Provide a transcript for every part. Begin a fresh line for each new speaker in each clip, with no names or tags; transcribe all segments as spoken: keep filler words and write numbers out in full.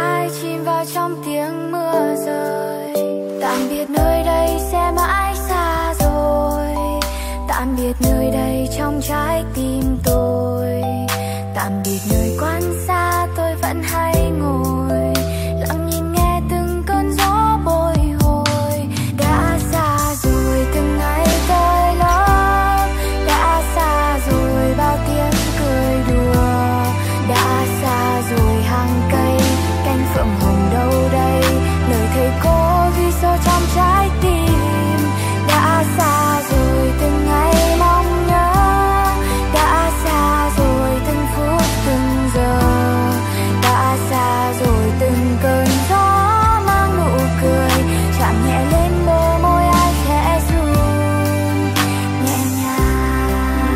ai chìm vào trong tiếng mưa rơi. Tạm biệt nơi đây sẽ mãi xa rồi, tạm biệt nơi đây trong trái tim tôi, tạm biệt nơi quan xa tôi vẫn hay ngồi lặng nhìn nghe từng cơn gió bồi hồi. Đã xa rồi từng ngày tôi lớn, đã xa rồi bao tiếng cười đùa, đã xa rồi hàng cây cánh phượng hồng đâu đây, lời thầy cô ghi sâu trong trái tim. Đã xa rồi từng ngày mong nhớ, đã xa rồi từng phút từng giờ, đã xa rồi từng cơn gió mang nụ cười chạm nhẹ lên bờ môi ai khẽ run nhẹ nhàng.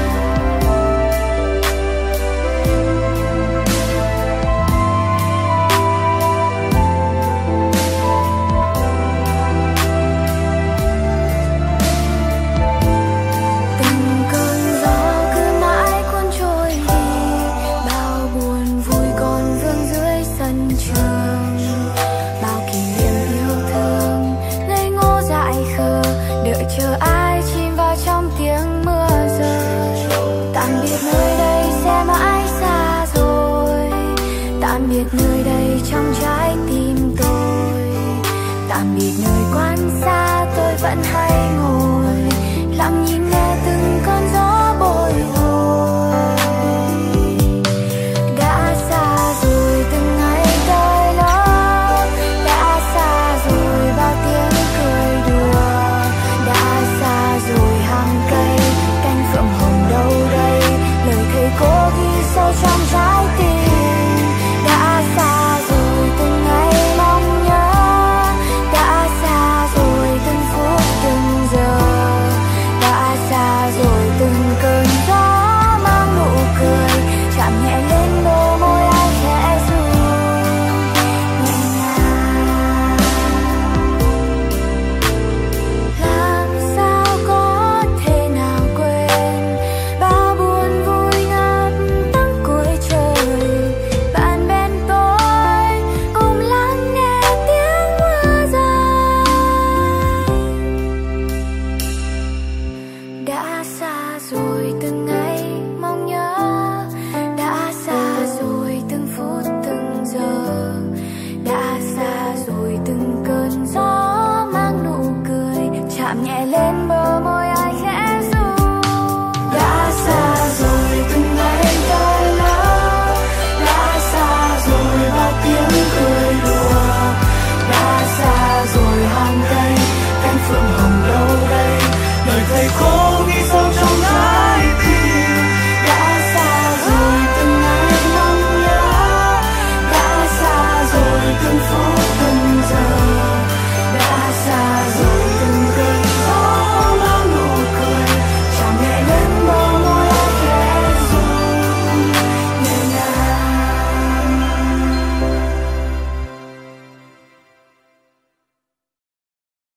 Từng cơn gió cứ mãi cuốn trôi đi, bao buồn vui còn vương dưới sân trường, bao kỷ niệm yêu thương ngây ngô dại khờ đợi chờ ai chìm vào trong tiếng mưa rơi. Tạm biệt nơi đây sẽ mãi xa rồi, tạm biệt nơi đây trong trái tim tôi, tạm biệt nơi quan xa tôi vẫn hay ngồi lặng nhìn